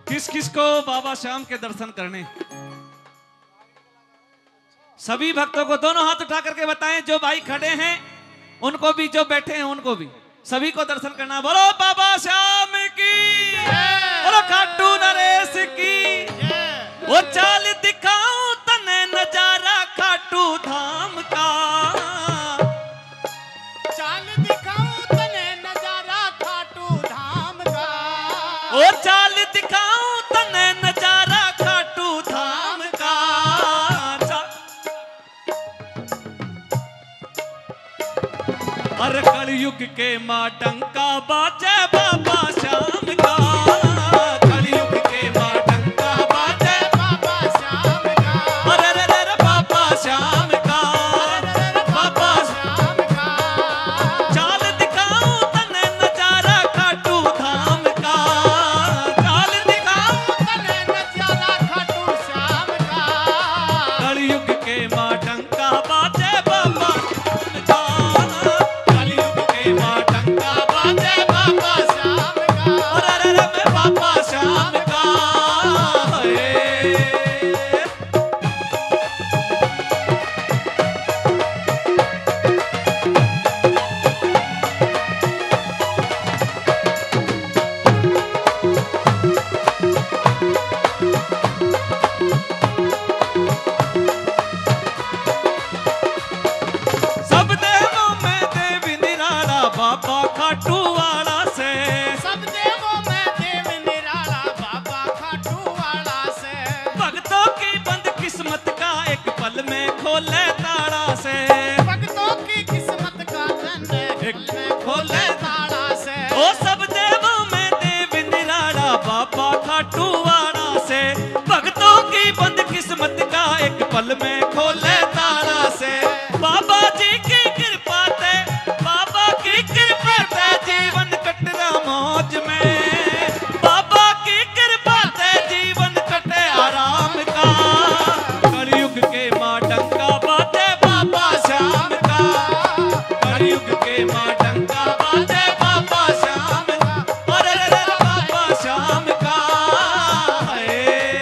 किस किस को बाबा श्याम के दर्शन करने? सभी भक्तों को दोनों हाथ उठा करके बताएं, जो भाई खड़े हैं उनको भी, जो बैठे हैं उनको भी, सभी को दर्शन करना। बोलो बाबा श्याम की, बोलो खाटू नरेश की। वो चाल दिखाऊं तने नजारा खाटू धाम का, चाल दिखाऊं तने नजारा खाटू धाम का। वो चाल दिखाऊं तने नजारा खाटू धाम का। हर कलयुग के मां टंका बाजे बाबा श्याम का, कलयुग के मां टंका बाजे बाबा श्याम का। अरे रे रे रे बाबा श्याम का, बाबा श्याम का। चाल दिखाऊं तने नजारा खाटू धाम का, चाल दिखाऊं तने नजारा खाटू श्याम का। कलयुग के मां टंका बाजे बाबा श्याम का, कलयुग के मां टंका बाजे बाबा श्याम का। अरे रे रे मैं बाबा श्याम का। हे। सब देवों में देव निराला बाबा खाटू वाला से, सब देवों में देव निराला बाबा खाटू वाला से। भक्तों की बंद किस्मत का एक पल में खोले ताड़ा से, भक्तों की किस्मत का धन एक में खोले ताड़ा से। ओ सब देवों में देव निराला बाबा खाटू वाला से, भक्तों की बंद किस्मत का एक पल में खोले ताड़ा से। बाबा जी की कृपा से, बाबा की कृपा से जीवन कटरा मौज में, बाबा की कृपा से जीवन कटे आराम का। कलयुग के मां टंका बाजे बाबा श्याम का, कलयुग के मां टंका बाजे बाबा श्याम का। अरे रे रे बाबा श्याम का। हे।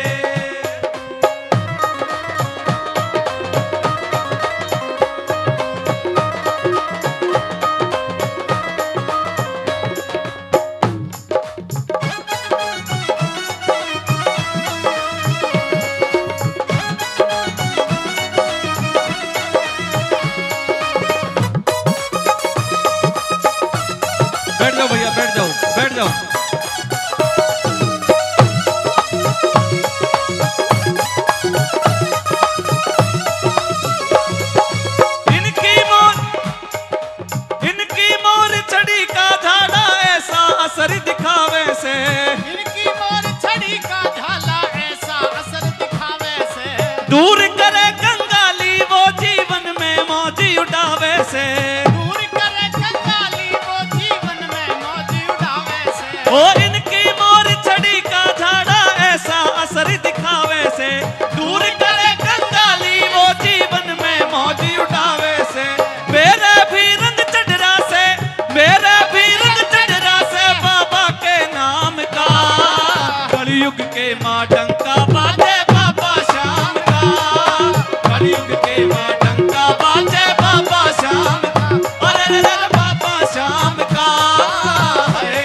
बैठ जाओ भैया, बैठ जाओ, बैठ जाओ। इनकी मोर छड़ी का झाड़ा ऐसा असर दिखावे से, इनकी मोर छड़ी का झाला ऐसा असर दिखावे से। दूर करे कंगाली वो जीवन में मौजी उठावे से, दूर करे कंगाली वो जीवन में मौज उड़ावे से। ओ इनकी मोर छड़ी का झाड़ा ऐसा असर दिखावे से, दूर करे कंगाली वो जीवन में मौजी उठावे से। मेरे भी रंग चढ़रा से, मेरे भी रंग चढ़रा से बाबा के नाम का। कलयुग के मां टंका बाजे बाबा श्याम का, कलयुग के मां टंका बाजे बाबा श्याम का। अरे रे रे बाबा श्याम का। हे।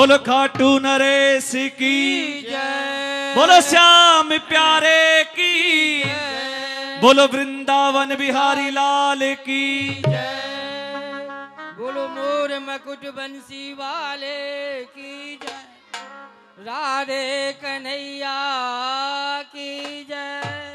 बोलो खाटू नरेश की जय, बोलो श्याम प्यारे की, बोलो वृंदावन बिहारी लाल की जय, बोलो मोर मकुट बंसी वाले की जय, राधे कन्हैया की जय।